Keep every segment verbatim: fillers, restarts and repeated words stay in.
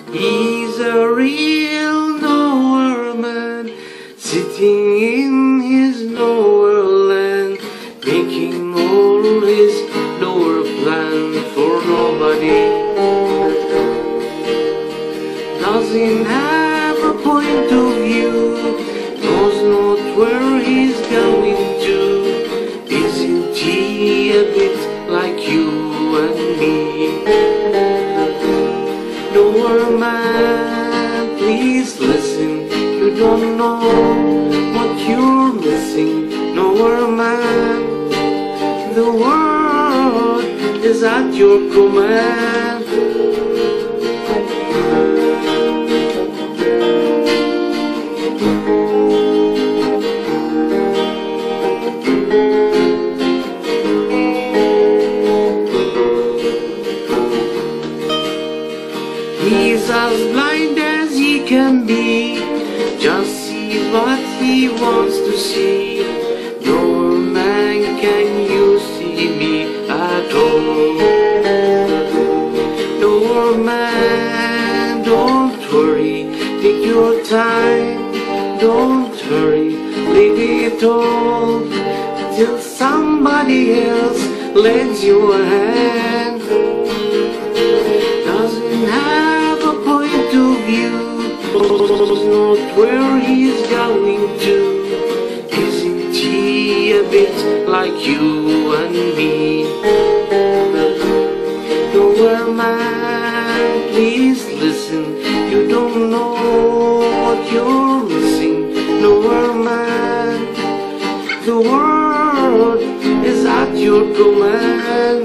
He's a real nowhere man, sitting in his nowhere land, making all his nowhere plan for nobody. Doesn't have a point of view, knows not where he's going to. Isn't he a bit like you and me? Nowhere man, please listen, you don't know what you're missing. Nowhere man, the world is at your command. He's as blind as he can be, just sees what he wants to see. No man, can you see me at all? No man, don't worry, take your time, don't hurry, leave it all till somebody else lends you a hand. Doesn't have a point of view, knows not where he's going to. Isn't he a bit like you and me? Nowhere man, please listen, you don't know what you're missing. Nowhere man, the world is at your command.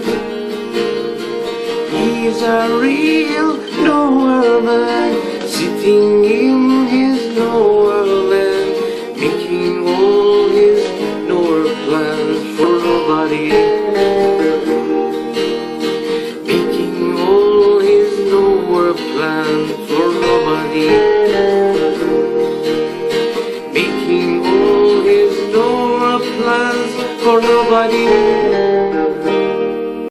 He's a real nowhere man, sitting in his nowhere land, making all his nowhere plans for nobody. Making all his nowhere plans for nobody. Making all his nowhere plans for nobody.